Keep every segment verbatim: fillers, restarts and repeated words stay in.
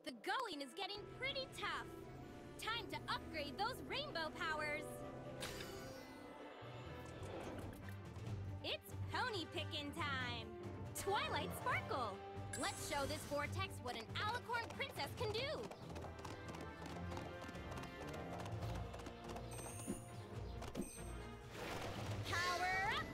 The going is getting pretty tough. Time to upgrade those rainbow powers. It's pony picking time. Twilight Sparkle. Let's show this vortex what an alicorn princess can do. Power up.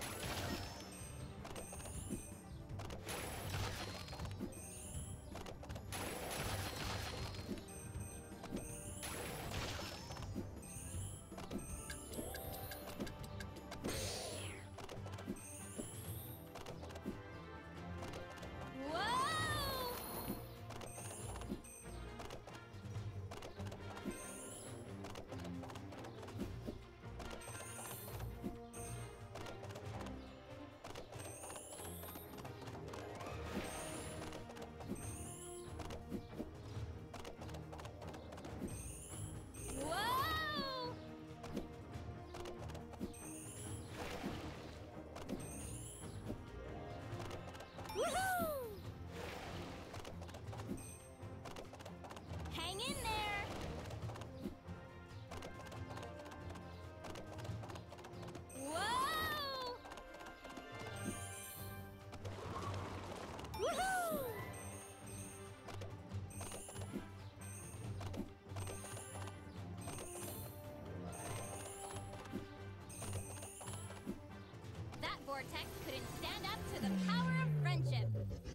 Vortex couldn't stand up to the power of friendship.